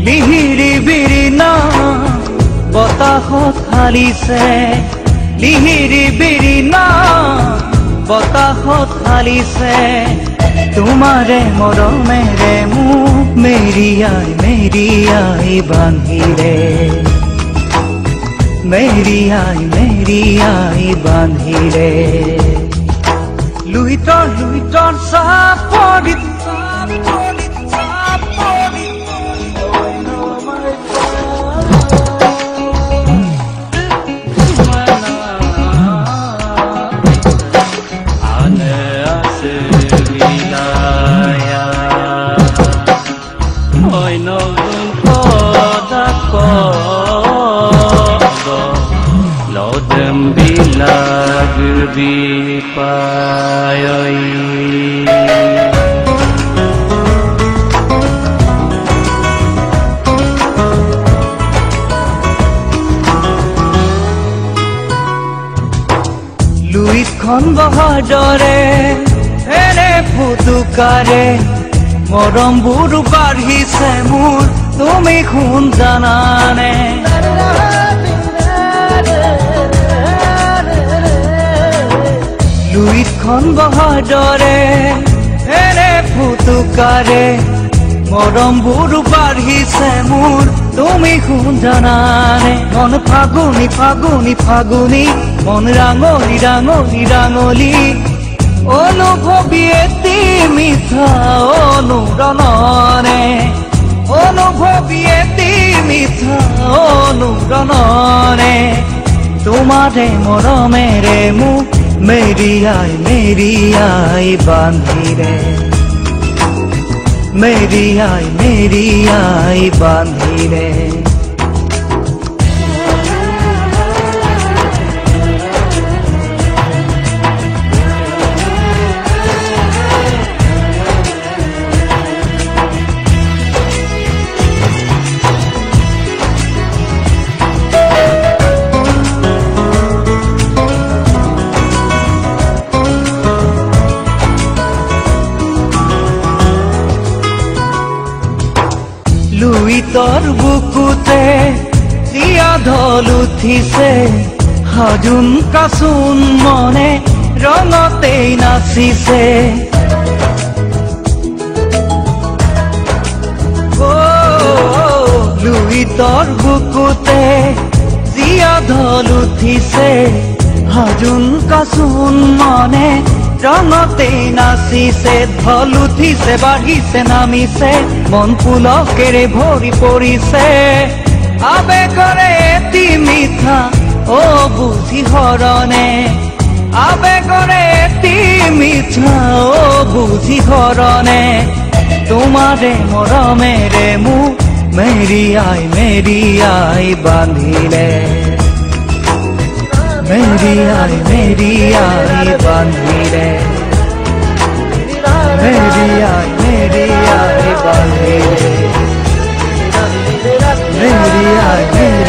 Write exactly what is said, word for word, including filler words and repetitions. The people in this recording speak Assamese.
লিহিৰি বিৰিনা বতাহত হালিছে লিহিৰি বিৰিনা বতাহত হালিছে তোমাৰে মৰমেৰে মোক মেৰিয়াই মেৰিয়াই বান্ধিলে মেৰিয়াই মেৰিয়াই বান্ধিলে লুইতৰ লুইতৰ চাপৰিত চাপৰিত চাপৰিত bilag bipayai Luis khon bahadare ene putukare morom buru barhise mur tumi khun janane Luis khon bahadare ene putukare morom buru barhise mur tumi khun janane mon phaguni phaguni phaguni mon rangoli rangoli rangoli অনুভবী এটি মিঠা অনুৰণনে অনুভবী এটি মিঠা অনুৰণনে তোমাৰে মৰমেৰে মোক মেৰিয়াই মেৰিয়াই বান্ধিলে মেৰিয়াই মেৰিয়াই বান্ধিলে লুইতৰ বুকুতে জিয়া ঢল উঠিছে হাজুন কাচুন মনে ৰঙতেই নাচিছে লুইতৰ বুকুতে জিয়া ঢল উঠিছে হাজুন কাচুন মনে ৰঙতেই নাচিছে ঢল উঠিছে বাঢ়িছে নামিছে মন পুলকেৰে ভৰি পৰিছে আবেগৰে এটি মিঠা অ বুঝি হৰণে আবেগৰে এটি মিঠা অ বুঝি হৰণে তোমাৰে মৰমেৰে মোক মেৰিয়াই মেৰিয়াই বান্ধিলে মেৰিয়াই মেৰিয়াই বান্ধিলে মেৰিয়াই মেৰিয়াই বান্ধিলে মেৰিয়াই